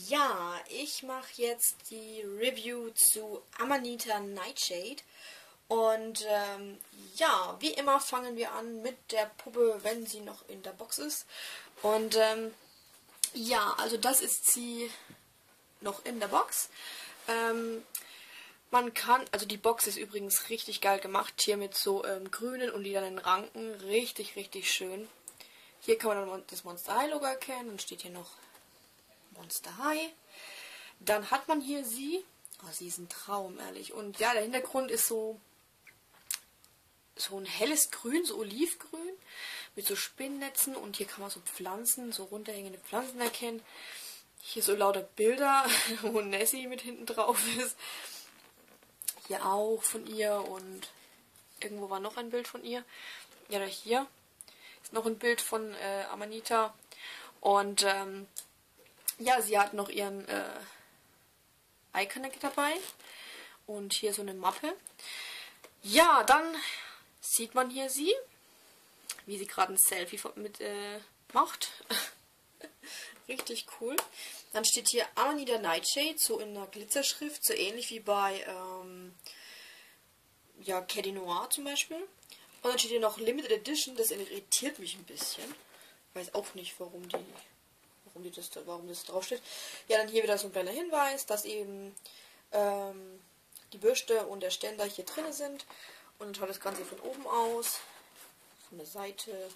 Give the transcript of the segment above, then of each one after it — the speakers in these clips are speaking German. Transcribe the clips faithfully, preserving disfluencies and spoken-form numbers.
Ja, ich mache jetzt die Review zu Amanita Nightshade. Und ähm, ja, wie immer fangen wir an mit der Puppe, wenn sie noch in der Box ist. Und ähm, ja, also das ist sie noch in der Box. Ähm, man kann, also die Box ist übrigens richtig geil gemacht, hier mit so ähm, grünen und lilanen Ranken, richtig, richtig schön. Hier kann man dann das Monster High Logo erkennen, dann steht hier noch Monster High. Dann hat man hier sie, oh, sie ist ein Traum, ehrlich. Und ja, der Hintergrund ist so so ein helles Grün, so Olivgrün, mit so Spinnnetzen, und hier kann man so Pflanzen, so runterhängende Pflanzen erkennen. Hier so lauter Bilder, wo Nessie mit hinten drauf ist. Hier auch von ihr, und irgendwo war noch ein Bild von ihr. Ja, hier ist noch ein Bild von äh, Amanita. Und ähm, ja, sie hat noch ihren äh, Eye-Connect dabei. Und hier so eine Mappe. Ja, dann sieht man hier sie, wie sie gerade ein Selfie mit äh, macht. Richtig cool. Dann steht hier Amanita Nightshade, so in einer Glitzerschrift, so ähnlich wie bei ähm, ja, Caddy Noir zum Beispiel. Und dann steht hier noch Limited Edition, das irritiert mich ein bisschen. Ich weiß auch nicht, warum die, warum die das, warum das draufsteht. Ja, dann hier wieder so ein kleiner Hinweis, dass eben ähm, die Bürste und der Ständer hier drin sind. Und dann schaut das Ganze von oben aus, von der Seite.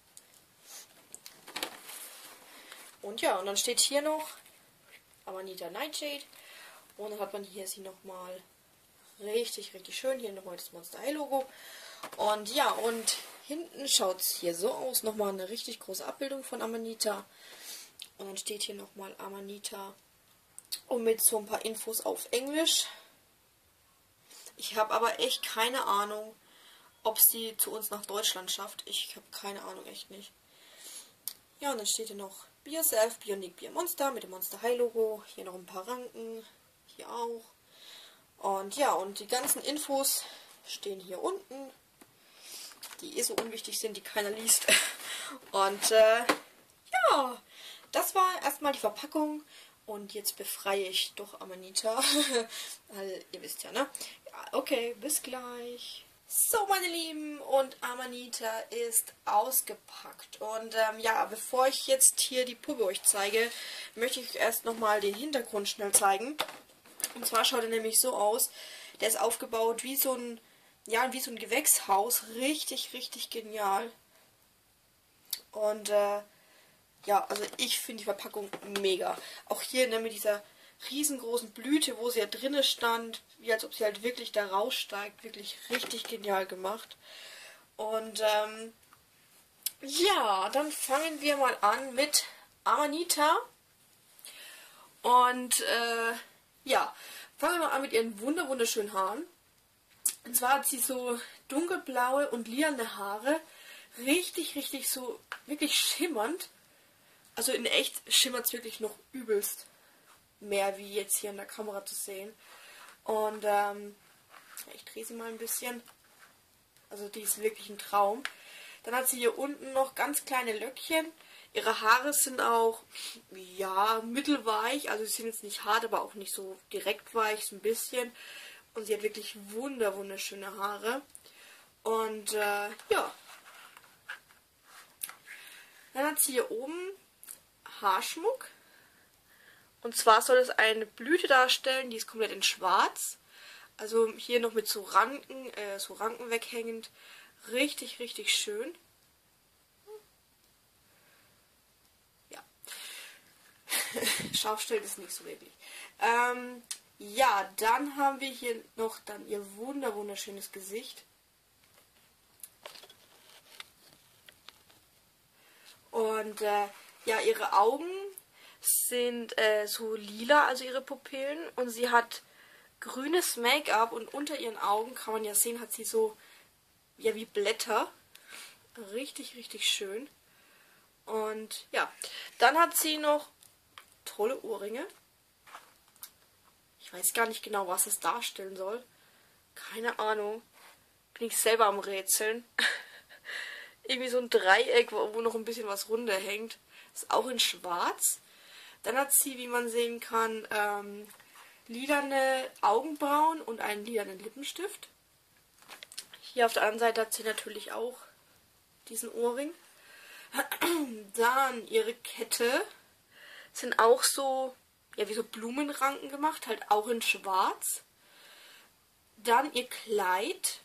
Und ja, und dann steht hier noch Amanita Nightshade. Und dann hat man hier sie nochmal richtig, richtig schön. Hier nochmal das Monster High Logo. Und ja, und hinten schaut es hier so aus. Nochmal eine richtig große Abbildung von Amanita. Und dann steht hier nochmal Amanita. Und mit so ein paar Infos auf Englisch. Ich habe aber echt keine Ahnung, ob sie zu uns nach Deutschland schafft. Ich habe keine Ahnung, echt nicht. Ja, und dann steht hier noch Be Yourself, Be Unique, Be a Monster mit dem Monster High Logo. Hier noch ein paar Ranken, hier auch. Und ja, und die ganzen Infos stehen hier unten, die eh so unwichtig sind, die keiner liest. Und äh, ja, das war erstmal die Verpackung. Und jetzt befreie ich doch Amanita. Weil ihr wisst ja, ne? Ja, okay, bis gleich. So, meine Lieben, und Amanita ist ausgepackt. Und ähm, ja, bevor ich jetzt hier die Puppe euch zeige, möchte ich erst nochmal den Hintergrund schnell zeigen. Und zwar schaut er nämlich so aus. Der ist aufgebaut wie so ein, ja, wie so ein Gewächshaus. Richtig, richtig genial. Und äh, ja, also ich finde die Verpackung mega. Auch hier ne, mit dieser riesengroßen Blüte, wo sie ja drinne stand, wie als ob sie halt wirklich da raussteigt. Wirklich richtig genial gemacht. Und ähm, ja, dann fangen wir mal an mit Amanita. Und äh, ja, fangen wir mal an mit ihren wunder wunderschönen Haaren. Und zwar hat sie so dunkelblaue und lilane Haare. Richtig, richtig so, wirklich schimmernd. Also in echt schimmert es wirklich noch übelst mehr, wie jetzt hier in der Kamera zu sehen. Und ähm, ich drehe sie mal ein bisschen. Also die ist wirklich ein Traum. Dann hat sie hier unten noch ganz kleine Löckchen. Ihre Haare sind auch, ja, mittelweich. Also sie sind jetzt nicht hart, aber auch nicht so direkt weich, so ein bisschen. Und sie hat wirklich wunder, wunderschöne Haare. Und äh, ja. Dann hat sie hier oben Haarschmuck. Und zwar soll es eine Blüte darstellen, die ist komplett in schwarz. Also hier noch mit so Ranken, äh, so Ranken weghängend. Richtig, richtig schön. Ja. Scharfstellen ist nicht so wirklich. Ähm, ja, dann haben wir hier noch dann ihr wunder wunderschönes Gesicht. Und äh, ja, ihre Augen sind äh, so lila, also ihre Pupillen. Und sie hat grünes Make-up und unter ihren Augen, kann man ja sehen, hat sie so, ja, wie Blätter. Richtig, richtig schön. Und ja, dann hat sie noch tolle Ohrringe. Ich weiß gar nicht genau, was es darstellen soll. Keine Ahnung. Bin ich selber am Rätseln. Irgendwie so ein Dreieck, wo, wo noch ein bisschen was runterhängt. Ist auch in schwarz. Dann hat sie, wie man sehen kann, ähm, lilane Augenbrauen und einen lilanen Lippenstift. Hier auf der anderen Seite hat sie natürlich auch diesen Ohrring. Dann ihre Kette sind auch so, ja, wie so Blumenranken gemacht, halt auch in schwarz. Dann ihr Kleid.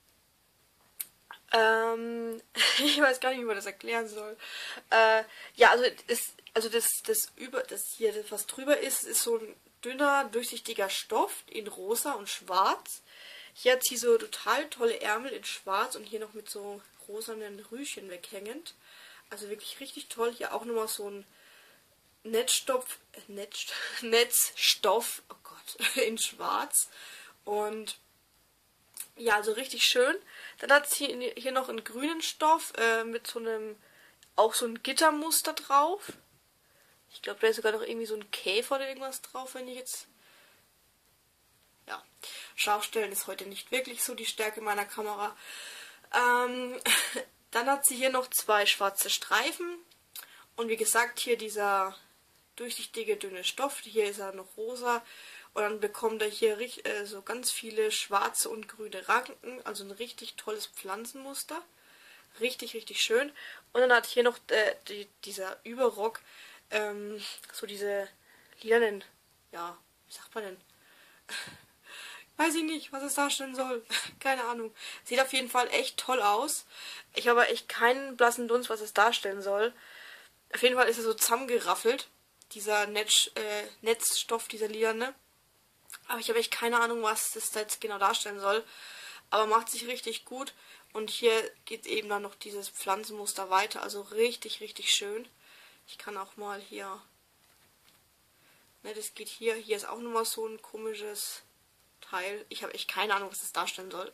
Ähm, ich weiß gar nicht, wie man das erklären soll. Äh, ja, also, das, also das, das, über, das hier, das, was drüber ist, ist so ein dünner, durchsichtiger Stoff in rosa und schwarz. Hier hat sie so total tolle Ärmel in schwarz und hier noch mit so rosanen Rüschen weghängend. Also wirklich richtig toll. Hier auch nochmal so ein Netzstoff, äh, Netz, Netzstoff, oh Gott, in schwarz. Und ja, also richtig schön. Dann hat sie hier noch einen grünen Stoff äh, mit so einem, auch so ein Gittermuster drauf. Ich glaube, da ist sogar noch irgendwie so ein Käfer oder irgendwas drauf, wenn ich jetzt... Ja, Scharfstellen ist heute nicht wirklich so die Stärke meiner Kamera. Ähm, dann hat sie hier noch zwei schwarze Streifen. Und wie gesagt, hier dieser durchsichtige, dünne Stoff. Hier ist er noch rosa. Und dann bekommt er hier äh, so ganz viele schwarze und grüne Ranken. Also ein richtig tolles Pflanzenmuster. Richtig, richtig schön. Und dann hat hier noch äh, die, dieser Überrock ähm, so diese lilanen, ja, wie sagt man denn? Weiß ich nicht, was es darstellen soll. Keine Ahnung. Sieht auf jeden Fall echt toll aus. Ich habe echt keinen blassen Dunst, was es darstellen soll. Auf jeden Fall ist er so zusammengeraffelt. Dieser Netz, äh, Netzstoff, dieser lilane. Aber ich habe echt keine Ahnung, was das da jetzt genau darstellen soll. Aber macht sich richtig gut. Und hier geht eben dann noch dieses Pflanzenmuster weiter. Also richtig, richtig schön. Ich kann auch mal hier... Ne, das geht hier. Hier ist auch nochmal so ein komisches Teil. Ich habe echt keine Ahnung, was das darstellen soll.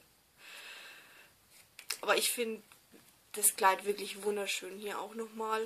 Aber ich finde das Kleid wirklich wunderschön. Hier auch nochmal.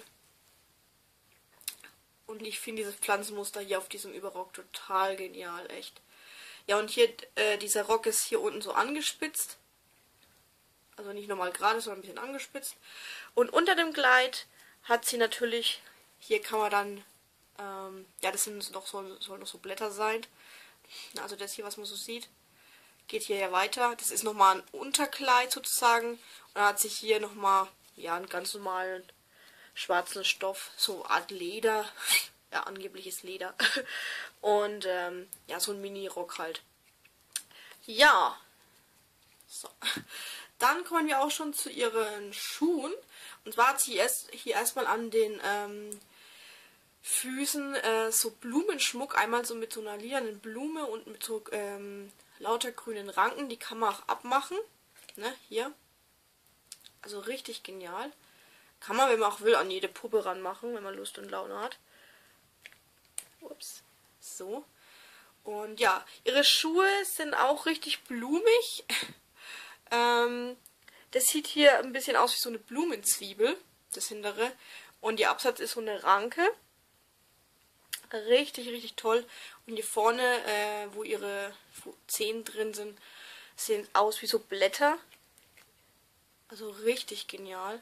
Und ich finde dieses Pflanzenmuster hier auf diesem Überrock total genial, echt. Ja, und hier, äh, dieser Rock ist hier unten so angespitzt. Also nicht normal gerade, sondern ein bisschen angespitzt. Und unter dem Kleid hat sie natürlich, hier kann man dann, ähm, ja, das sind noch so, soll noch so Blätter sein. Also das hier, was man so sieht, geht hier ja weiter. Das ist nochmal ein Unterkleid sozusagen. Und dann hat sie hier nochmal, ja, einen ganz normalen schwarzen Stoff, so Art Leder. Ja, angebliches Leder. Und, ähm, ja, so ein Mini-Rock halt. Ja. So. Dann kommen wir auch schon zu ihren Schuhen. Und zwar hat sie erst, hier erstmal an den ähm, Füßen äh, so Blumenschmuck. Einmal so mit so einer lilanen Blume und mit so ähm, lauter grünen Ranken. Die kann man auch abmachen. Ne, hier. Also richtig genial. Kann man, wenn man auch will, an jede Puppe ranmachen, wenn man Lust und Laune hat. Ups. So. Und ja, ihre Schuhe sind auch richtig blumig. ähm, das sieht hier ein bisschen aus wie so eine Blumenzwiebel, das hintere. Und ihr Absatz ist so eine Ranke. Richtig, richtig toll. Und hier vorne, äh, wo ihre Zehen drin sind, sehen aus wie so Blätter. Also richtig genial.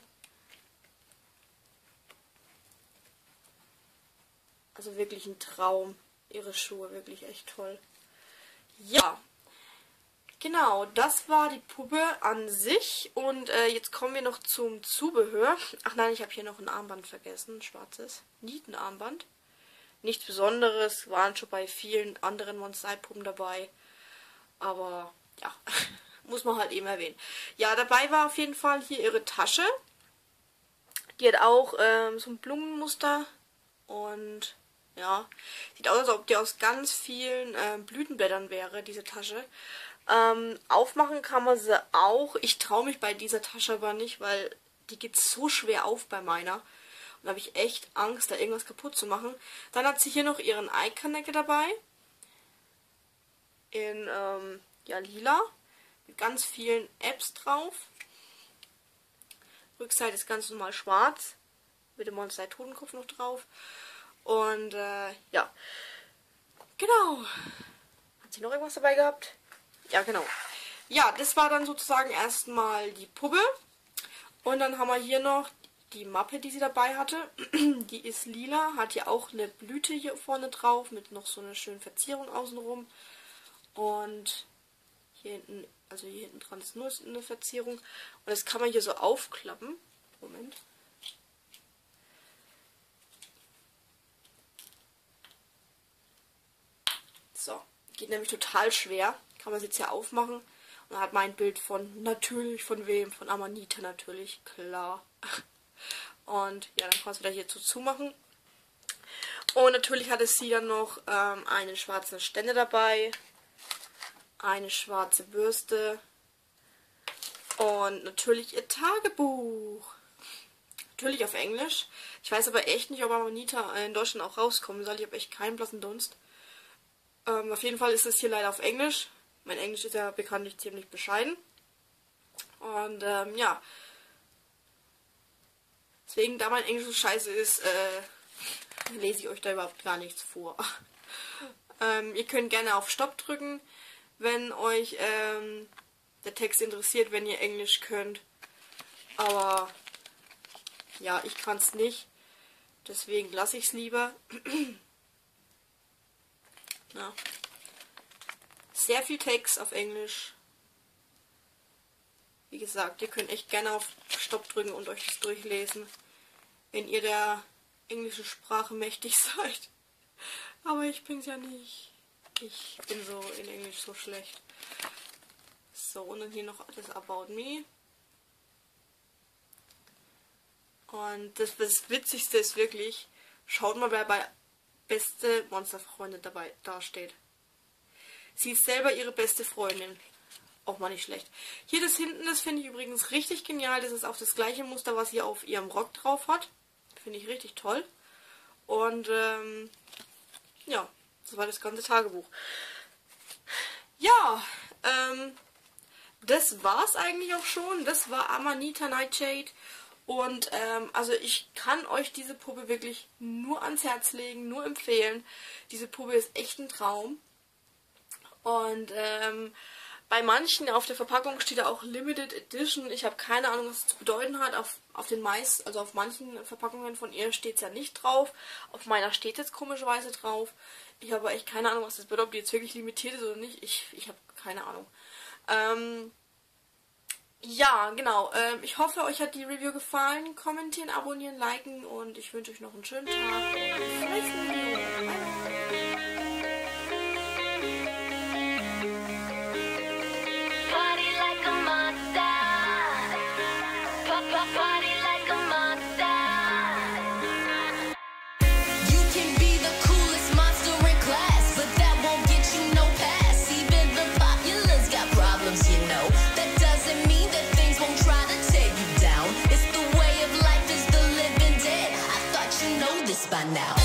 Also wirklich ein Traum. Ihre Schuhe, wirklich echt toll. Ja, genau, das war die Puppe an sich. Und äh, jetzt kommen wir noch zum Zubehör. Ach nein, ich habe hier noch ein Armband vergessen, ein schwarzes Nietenarmband. Nichts Besonderes, waren schon bei vielen anderen Monster-Puppen dabei. Aber ja, muss man halt eben erwähnen. Ja, dabei war auf jeden Fall hier ihre Tasche. Die hat auch ähm, so ein Blumenmuster und... Ja, sieht aus, als ob die aus ganz vielen äh, Blütenblättern wäre, diese Tasche. Ähm, aufmachen kann man sie auch. Ich traue mich bei dieser Tasche aber nicht, weil die geht so schwer auf bei meiner. Und da habe ich echt Angst, da irgendwas kaputt zu machen. Dann hat sie hier noch ihren Eye-Connector dabei. In, ähm, ja, lila. Mit ganz vielen Apps drauf. Rückseite ist ganz normal schwarz. Mit dem Monster Totenkopf noch drauf. Und, äh, ja. Genau. Hat sie noch irgendwas dabei gehabt? Ja, genau. Ja, das war dann sozusagen erstmal die Puppe. Und dann haben wir hier noch die Mappe, die sie dabei hatte. Die ist lila, hat hier auch eine Blüte hier vorne drauf mit noch so einer schönen Verzierung außenrum. Und hier hinten, also hier hinten dran ist nur eine Verzierung. Und das kann man hier so aufklappen. Moment. So, geht nämlich total schwer. Kann man es jetzt hier aufmachen. Und dann hat man ein Bild von, natürlich, von wem? Von Amanita natürlich, klar. Und ja, dann kannst du wieder hier zu zumachen. Und natürlich hatte sie dann noch ähm, einen schwarzen Ständer dabei. Eine schwarze Bürste. Und natürlich ihr Tagebuch. Natürlich auf Englisch. Ich weiß aber echt nicht, ob Amanita in Deutschland auch rauskommen soll. Ich habe echt keinen blassen Dunst. Ähm, auf jeden Fall ist es hier leider auf Englisch. Mein Englisch ist ja bekanntlich ziemlich bescheiden. Und ähm, ja. Deswegen, da mein Englisch so scheiße ist, äh, lese ich euch da überhaupt gar nichts vor. ähm, ihr könnt gerne auf Stopp drücken, wenn euch ähm, der Text interessiert, wenn ihr Englisch könnt. Aber ja, ich kann es nicht. Deswegen lasse ich es lieber. Ja. Sehr viel Text auf Englisch. Wie gesagt, ihr könnt echt gerne auf Stopp drücken und euch das durchlesen, wenn ihr der englischen Sprache mächtig seid. Aber ich bin's ja nicht. Ich bin so in Englisch so schlecht. So, und dann hier noch das About Me. Und das, das Witzigste ist wirklich, schaut mal, wer bei beste Monsterfreunde dabei dasteht. Sie ist selber ihre beste Freundin. Auch mal nicht schlecht. Hier das hinten, das finde ich übrigens richtig genial. Das ist auch das gleiche Muster, was sie auf ihrem Rock drauf hat. Finde ich richtig toll. Und ähm, ja, das war das ganze Tagebuch. Ja, ähm, das war's eigentlich auch schon. Das war Amanita Nightshade. Und ähm, also ich kann euch diese Puppe wirklich nur ans Herz legen, nur empfehlen. Diese Puppe ist echt ein Traum. Und ähm, bei manchen auf der Verpackung steht da auch Limited Edition. Ich habe keine Ahnung, was das zu bedeuten hat. Auf, auf den meisten, also auf manchen Verpackungen von ihr steht es ja nicht drauf. Auf meiner steht es komischerweise drauf. Ich habe echt keine Ahnung, was das bedeutet, ob die jetzt wirklich limitiert ist oder nicht. Ich, ich habe keine Ahnung. Ähm, ja, genau. Ähm, ich hoffe, euch hat die Review gefallen. Kommentieren, abonnieren, liken und ich wünsche euch noch einen schönen Tag. Und bis zum nächsten Video. Bye, bye. By now.